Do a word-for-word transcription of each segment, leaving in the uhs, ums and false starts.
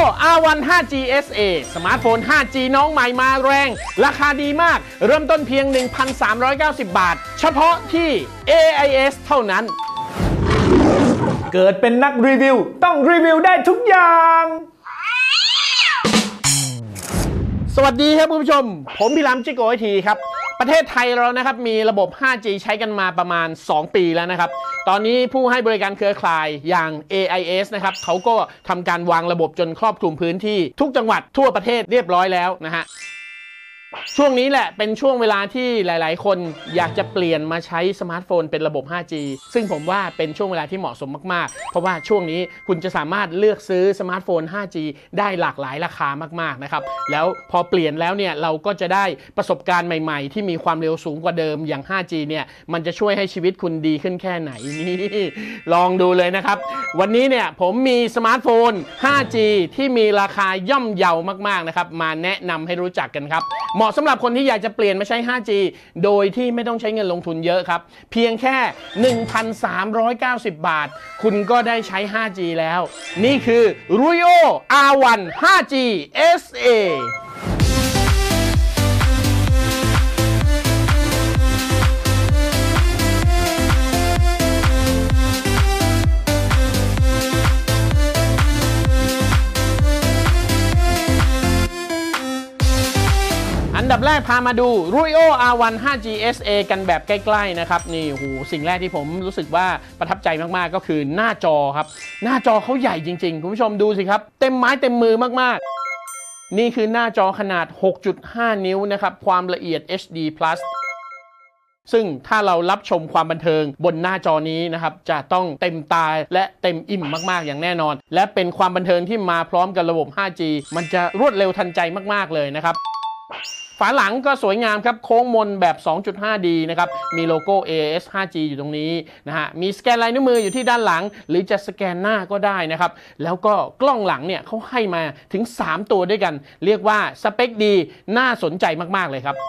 อาร์ วัน ไฟว์จี เอส เอ สมาร์ทโฟน ไฟว์จี น้องใหม่มาแรงราคาดีมากเริ่มต้นเพียง หนึ่งพันสามร้อยเก้าสิบ บาทเฉพาะที่ เอ ไอ เอส เท่านั้นเกิดเป็นนักรีวิวต้องรีวิวได้ทุกอย่างสวัสดีครับคุณผู้ชมผมพี่ล้ำจิโกไอทีครับประเทศไทยเรานะครับมีระบบ ไฟว์จี ใช้กันมาประมาณสองปีแล้วนะครับตอนนี้ผู้ให้บริการเครือข่ายอย่าง เอ ไอ เอส นะครับเขาก็ทำการวางระบบจนครอบคลุมพื้นที่ทุกจังหวัดทั่วประเทศเรียบร้อยแล้วนะฮะช่วงนี้แหละเป็นช่วงเวลาที่หลายๆคนอยากจะเปลี่ยนมาใช้สมาร์ทโฟนเป็นระบบ ไฟว์จี ซึ่งผมว่าเป็นช่วงเวลาที่เหมาะสมมากๆเพราะว่าช่วงนี้คุณจะสามารถเลือกซื้อสมาร์ทโฟน ไฟว์จี ได้หลากหลายราคามากๆนะครับแล้วพอเปลี่ยนแล้วเนี่ยเราก็จะได้ประสบการณ์ใหม่ๆที่มีความเร็วสูงกว่าเดิมอย่าง ไฟว์จี เนี่ยมันจะช่วยให้ชีวิตคุณดีขึ้นแค่ไหนนี่ลองดูเลยนะครับวันนี้เนี่ยผมมีสมาร์ทโฟน ไฟว์จี ที่มีราคาย่อมเยาวมากๆนะครับมาแนะนำให้รู้จักกันครับเหมาะสำหรับคนที่อยากจะเปลี่ยนมาใช้ ไฟว์จี โดยที่ไม่ต้องใช้เงินลงทุนเยอะครับเพียงแค่ หนึ่งพันสามร้อยเก้าสิบ บาทคุณก็ได้ใช้ ไฟว์จี แล้วนี่คือ Ruio อาร์ วัน ไฟว์จี เอส เออันดับแรกพามาดู Ruio อาร์ วัน ไฟว์จี เอส เอ กันแบบใกล้ๆนะครับนี่โหสิ่งแรกที่ผมรู้สึกว่าประทับใจมากๆก็คือหน้าจอครับหน้าจอเขาใหญ่จริงๆคุณผู้ชมดูสิครับเต็มไม้เต็มมือมากๆนี่คือหน้าจอขนาด หกจุดห้า นิ้วนะครับความละเอียด เอช ดี พลัส ซึ่งถ้าเรารับชมความบันเทิงบนหน้าจอนี้นะครับจะต้องเต็มตาและเต็มอิ่มมากๆอย่างแน่นอนและเป็นความบันเทิงที่มาพร้อมกับระบบ ไฟว์จี มันจะรวดเร็วทันใจมากๆเลยนะครับฝาหลังก็สวยงามครับโค้งมนแบบ สองจุดห้า ดี นะครับมีโลโก้ เอ เอส ไฟว์ จี อยู่ตรงนี้นะฮะมีสแกนลายนิ้วมืออยู่ที่ด้านหลังหรือจะสแกนหน้าก็ได้นะครับแล้วก็กล้องหลังเนี่ยเขาให้มาถึงสามตัวด้วยกันเรียกว่าสเปคดีน่าสนใจมากๆเลยครับ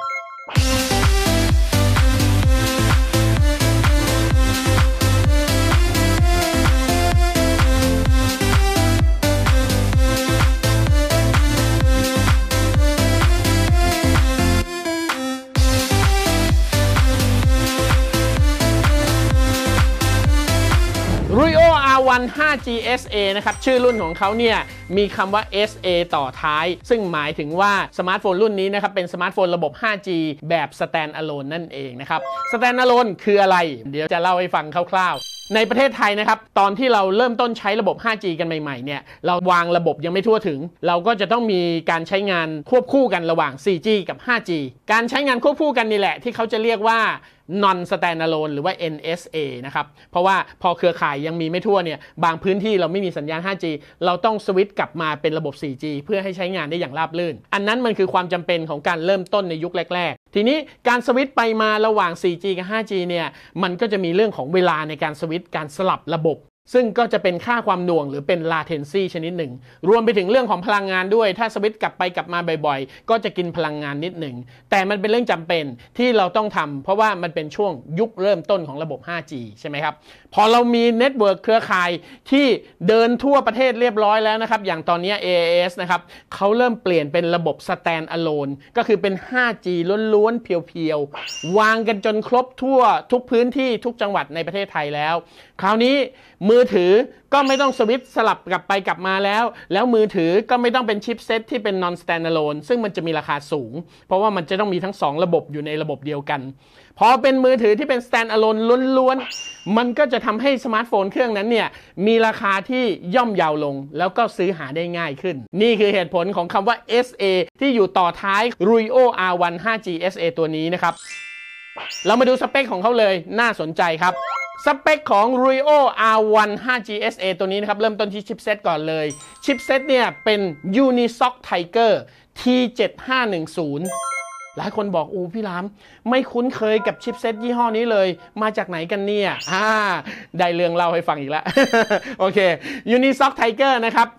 Ruio อาร์ วัน ไฟว์จี เอส เอ นะครับชื่อรุ่นของเขาเนี่ยมีคำว่า เอส เอ ต่อท้ายซึ่งหมายถึงว่าสมาร์ทโฟนรุ่นนี้นะครับเป็นสมาร์ทโฟนระบบ ไฟว์จี แบบ Stand Alone นั่นเองนะครับ Stand Alone คืออะไรเดี๋ยวจะเล่าให้ฟังคร่าวๆในประเทศไทยนะครับตอนที่เราเริ่มต้นใช้ระบบ ไฟว์จี กันใหม่ๆเนี่ยเราวางระบบยังไม่ทั่วถึงเราก็จะต้องมีการใช้งานควบคู่กันระหว่าง โฟร์จี กับ ไฟว์จี การใช้งานควบคู่กันนี่แหละที่เขาจะเรียกว่าnon standalone หรือว่า เอ็น เอส เอ นะครับเพราะว่าพอเครือข่ายยังมีไม่ทั่วเนี่ยบางพื้นที่เราไม่มีสัญญาณ ไฟว์จี เราต้องสวิตช์กลับมาเป็นระบบ โฟร์จี เพื่อให้ใช้งานได้อย่างราบรื่นอันนั้นมันคือความจำเป็นของการเริ่มต้นในยุคแรกๆทีนี้การสวิตช์ไปมาระหว่าง โฟร์จี กับ ไฟว์จี เนี่ยมันก็จะมีเรื่องของเวลาในการสวิตช์การสลับระบบซึ่งก็จะเป็นค่าความหน่วงหรือเป็น latency ชนิดหนึ่งรวมไปถึงเรื่องของพลังงานด้วยถ้าสวิตช์กลับไปกลับมาบ่อยๆก็จะกินพลังงานนิดหนึ่งแต่มันเป็นเรื่องจำเป็นที่เราต้องทำเพราะว่ามันเป็นช่วงยุคเริ่มต้นของระบบ ไฟว์จี ใช่ไหมครับพอเรามีเน็ตเวิร์กเครือข่ายที่เดินทั่วประเทศเรียบร้อยแล้วนะครับอย่างตอนนี้ เอ ไอ เอส นะครับเขาเริ่มเปลี่ยนเป็นระบบ Stand Alone ก็คือเป็น ไฟว์จี ล้วนๆเพียวๆวางกันจนครบทั่วทุกพื้นที่ทุกจังหวัดในประเทศไทยแล้วคราวนี้มือถือก็ไม่ต้องสวิตช์สลับกลับไปกลับมาแล้วแล้วมือถือก็ไม่ต้องเป็นชิปเซ็ตที่เป็น non standalone ซึ่งมันจะมีราคาสูงเพราะว่ามันจะต้องมีทั้งสองระบบอยู่ในระบบเดียวกันพอเป็นมือถือที่เป็น stand alone ล้วนๆมันก็จะทำให้สมาร์ทโฟนเครื่องนั้นเนี่ยมีราคาที่ย่อมเยาลงแล้วก็ซื้อหาได้ง่ายขึ้นนี่คือเหตุผลของคำว่า เอส เอ ที่อยู่ต่อท้าย Ruio อาร์ วัน ไฟว์จี เอส เอ ตัวนี้นะครับเรามาดูสเปคของเขาเลยน่าสนใจครับสเปคของ Ruio อาร์ วัน ไฟว์จี เอส เอ ตัวนี้นะครับเริ่มต้นที่ชิปเซตก่อนเลยชิปเซตเนี่ยเป็น Unisoc Tiger ที เจ็ดห้าหนึ่งศูนย์ หลายคนบอกอู้พี่ล้ำไม่คุ้นเคยกับชิปเซตยี่ห้อนี้เลยมาจากไหนกันเนี่ยอ่าได้เรื่องเล่าให้ฟังอีกแล้ว โอเค Unisoc Tiger นะครับแถ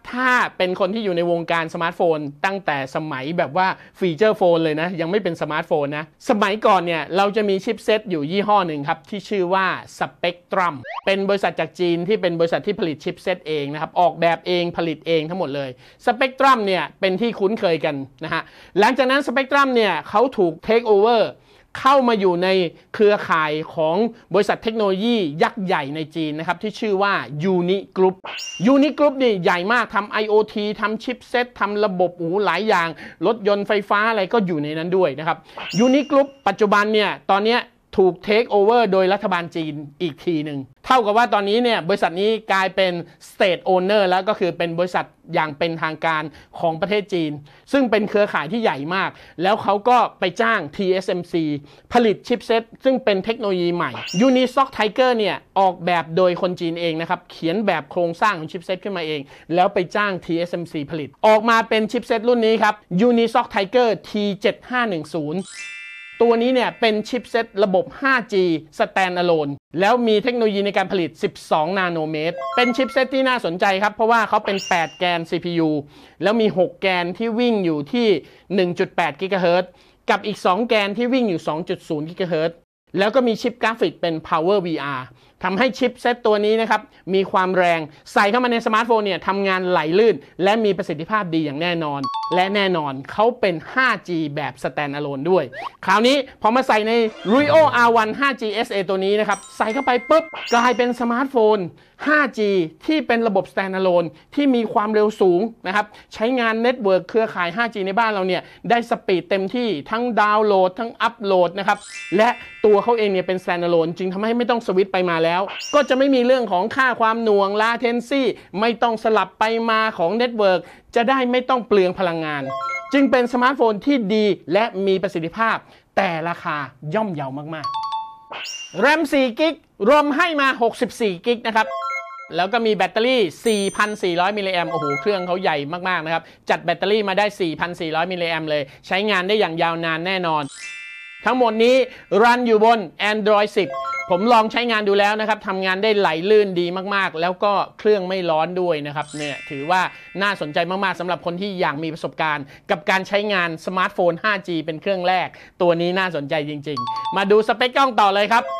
ถ้าเป็นคนที่อยู่ในวงการสมาร์ทโฟนตั้งแต่สมัยแบบว่าฟีเจอร์โฟนเลยนะยังไม่เป็นสมาร์ทโฟนนะสมัยก่อนเนี่ยเราจะมีชิปเซตอยู่ยี่ห้อหนึ่งครับที่ชื่อว่า Spectrum เป็นบริษัทจากจีนที่เป็นบริษัทที่ผลิตชิปเซตเองนะครับออกแบบเองผลิตเองทั้งหมดเลย Spectrum เนี่ยเป็นที่คุ้นเคยกันนะฮะหลังจากนั้น Spectrum เนี่ยเขาถูก take overเข้ามาอยู่ในเครือข่ายของบริษัทเทคโนโลยียักษ์ใหญ่ในจีนนะครับที่ชื่อว่า Uni Group Uni Group นี่ใหญ่มากทำ ไอ โอ ที ทำชิปเซตทำระบบหูหลายอย่างรถยนต์ไฟฟ้าอะไรก็อยู่ในนั้นด้วยนะครับ Uni Group ปัจจุบันเนี่ยตอนนี้ถูก take over โดยรัฐบาลจีนอีกทีหนึ่งเท่ากับว่าตอนนี้เนี่ยบริษัทนี้กลายเป็น state owner แล้วก็คือเป็นบริษัทอย่างเป็นทางการของประเทศจีนซึ่งเป็นเครือข่ายที่ใหญ่มากแล้วเขาก็ไปจ้าง ที เอส เอ็ม ซี ผลิตชิปเซตซึ่งเป็นเทคโนโลยีใหม่ Unisoc Tiger เนี่ยออกแบบโดยคนจีนเองนะครับเขียนแบบโครงสร้างของชิปเซตขึ้นมาเองแล้วไปจ้าง ที เอส เอ็ม ซี ผลิตออกมาเป็นชิปเซตรุ่นนี้ครับ Unisoc Tiger ที เจ็ดห้าหนึ่งศูนย์ตัวนี้เนี่ยเป็นชิปเซตระบบ ห้าจี Standalone แล้วมีเทคโนโลยีในการผลิตสิบสองนาโนเมตรเป็นชิปเซตที่น่าสนใจครับเพราะว่าเขาเป็นแปดแกน ซี พี ยู แล้วมีหกแกนที่วิ่งอยู่ที่ หนึ่งจุดแปด กิกะเฮิรตซ์กับอีกสองแกนที่วิ่งอยู่ สองจุดศูนย์ กิกะเฮิรตซ์แล้วก็มีชิปกราฟิกเป็น Power วี อาร์ ทำให้ชิปเซตตัวนี้นะครับมีความแรงใส่เข้ามาในสมาร์ทโฟนเนี่ยทำงานไหลลื่นและมีประสิทธิภาพดีอย่างแน่นอนและแน่นอนเขาเป็น ห้าจี แบบ Standalone ด้วยคราวนี้พอมาใส่ใน Ruio อาร์ วัน ไฟว์จี เอส เอ ตัวนี้นะครับใส่เข้าไปปุ๊บกลายเป็นสมาร์ทโฟน ห้าจี ที่เป็นระบบ Standalone ที่มีความเร็วสูงนะครับใช้งานเน็ตเวิร์กเครือข่าย ห้าจี ในบ้านเราเนี่ยได้สปีดเต็มที่ทั้งดาวน์โหลดทั้งอัปโหลดนะครับและตัวเขาเองเนี่ยเป็น Standalone จึงทำให้ไม่ต้องสวิตช์ไปมาแล้วก็จะไม่มีเรื่องของค่าความหน่วง latency ไม่ต้องสลับไปมาของเน็ตเวิร์กจะได้ไม่ต้องเปลืองพลังงานจึงเป็นสมาร์ทโฟนที่ดีและมีประสิทธิภาพแต่ราคาย่อมเยาวมากๆ แรม สี่ กิกรวมให้มาหกสิบสี่กิกนะครับแล้วก็มีแบตเตอรี่ สี่พันสี่ร้อย มิลลิแอมป์โอ้โหเครื่องเขาใหญ่มากๆนะครับจัดแบตเตอรี่มาได้ สี่พันสี่ร้อย มิลลิแอมป์เลยใช้งานได้อย่างยาวนานแน่นอนทั้งหมดนี้รันอยู่บน Android สิบผมลองใช้งานดูแล้วนะครับทำงานได้ไหลลื่นดีมากๆแล้วก็เครื่องไม่ร้อนด้วยนะครับเนี่ยถือว่าน่าสนใจมากๆสำหรับคนที่อยากมีประสบการณ์กับการใช้งานสมาร์ทโฟน ห้าจี เป็นเครื่องแรกตัวนี้น่าสนใจจริงๆมาดูสเปคกล้องต่อเลยครับ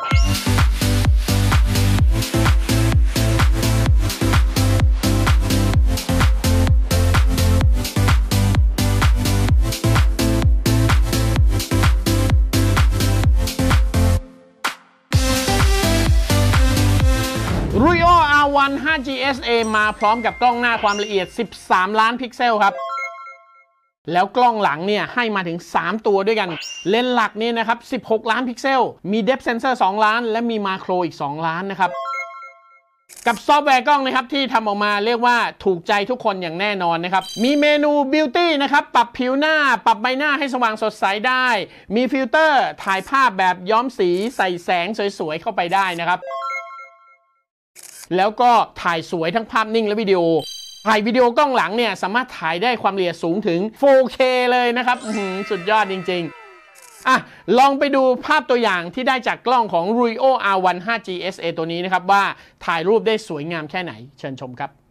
Ruio อาร์ วัน ไฟว์จี เอส เอ มาพร้อมกับกล้องหน้าความละเอียดสิบสามล้านพิกเซลครับแล้วกล้องหลังเนี่ยให้มาถึงสามตัวด้วยกันเลนส์หลักเนี่ยนะครับสิบหกล้านพิกเซลมี Depth Sensor สองล้านและมี Macro อีกสองล้านนะครับกับซอฟต์แวร์กล้องนะครับที่ทำออกมาเรียกว่าถูกใจทุกคนอย่างแน่นอนนะครับมีเมนู Beauty นะครับปรับผิวหน้าปรับใบหน้าให้สว่างสดใสได้มีฟิลเตอร์ถ่ายภาพแบบย้อมสีใส่แสงสวยๆเข้าไปได้นะครับแล้วก็ถ่ายสวยทั้งภาพนิ่งและวิดีโอถ่ายวิดีโอกล้องหลังเนี่ยสามารถถ่ายได้ความละเอียดสูงถึง โฟร์เค เลยนะครับสุดยอดจริงๆอ่ะลองไปดูภาพตัวอย่างที่ได้จากกล้องของ Ruio อาร์ วัน ไฟว์จี เอส เอ ตัวนี้นะครับว่าถ่ายรูปได้สวยงามแค่ไหนเชิญชมครับ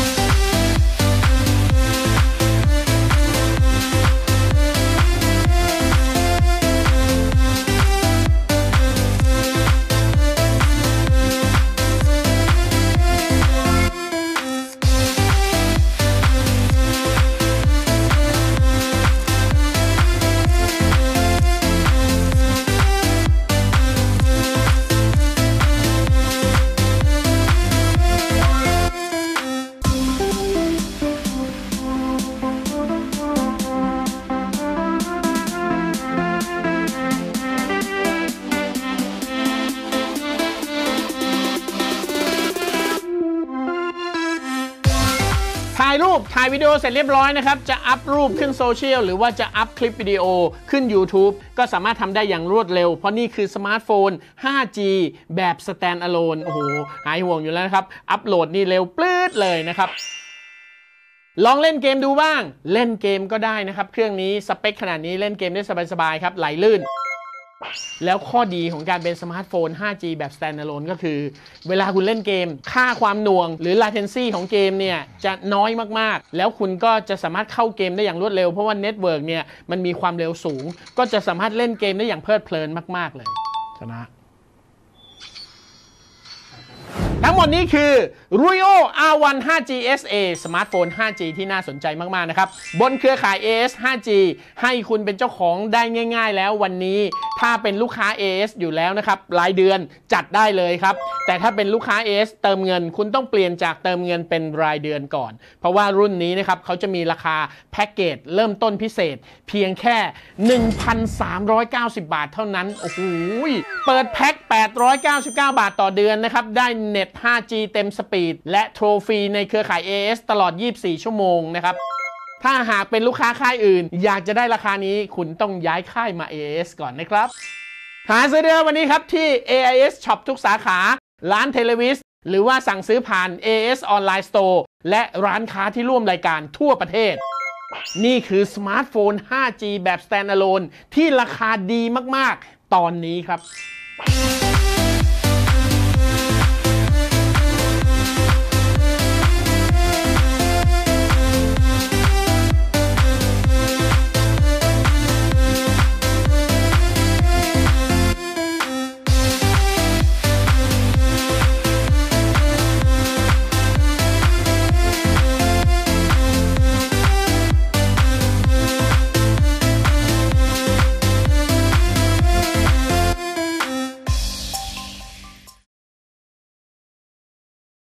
ถ่ายรูปถ่ายวิดีโอเสร็จเรียบร้อยนะครับจะอัพรูปขึ้นโซเชียลหรือว่าจะอัพคลิปวิดีโอขึ้น YouTube ก็สามารถทำได้อย่างรวดเร็วเพราะนี่คือสมาร์ทโฟน ห้าจี แบบ Standalone โอ้โหหายห่วงอยู่แล้วนะครับอัพโหลดนี่เร็วปลื้ดเลยนะครับลองเล่นเกมดูบ้างเล่นเกมก็ได้นะครับเครื่องนี้สเปคขนาดนี้เล่นเกมได้สบายๆครับไหลลื่นแล้วข้อดีของการเป็นสมาร์ทโฟน ห้าจี แบบ standalone ก็คือเวลาคุณเล่นเกมค่าความหน่วงหรือ latency ของเกมเนี่ยจะน้อยมากๆแล้วคุณก็จะสามารถเข้าเกมได้อย่างรวดเร็วเพราะว่าเน็ตเวิร์กเนี่ยมันมีความเร็วสูงก็จะสามารถเล่นเกมได้อย่างเพลิดเพลินมากๆเลยชนะทั้งหมดนี้คือ Ruio อาร์ วัน ไฟว์ จี เอส เอ สมาร์ทโฟน ไฟว์ จี ที่น่าสนใจมากๆนะครับบนเครือข่าย เอ เอส ไฟว์ จี ให้คุณเป็นเจ้าของได้ง่ายๆแล้ววันนี้ถ้าเป็นลูกค้า เอ เอส อยู่แล้วนะครับรายเดือนจัดได้เลยครับแต่ถ้าเป็นลูกค้า เอ เอส เติมเงินคุณต้องเปลี่ยนจากเติมเงินเป็นรายเดือนก่อนเพราะว่ารุ่นนี้นะครับเขาจะมีราคาแพ็กเกจเริ่มต้นพิเศษเพียงแค่ หนึ่งพันสามร้อยเก้าสิบ บาทเท่านั้นโอ้โหเปิดแพ็คแปดร้อยเก้าสิบเก้าบาทต่อเดือนนะครับได้เน็ต ไฟว์ จี เต็มสปีดและโทรฟรีในเครือข่าย เอ เอส ตลอดยี่สิบสี่ชั่วโมงนะครับถ้าหากเป็นลูกค้าค่ายอื่นอยากจะได้ราคานี้คุณต้องย้ายค่ายมา เอ เอส ก่อนนะครับหาซื้อได้วันนี้ครับที่ เอ ไอ เอส Shop ทุกสาขาร้านเทเลวิสหรือว่าสั่งซื้อผ่าน เอ เอส Online Store และร้านค้าที่ร่วมรายการทั่วประเทศนี่คือสมาร์ทโฟน ไฟว์ จี แบบ standalone ที่ราคาดีมากๆตอนนี้ครับ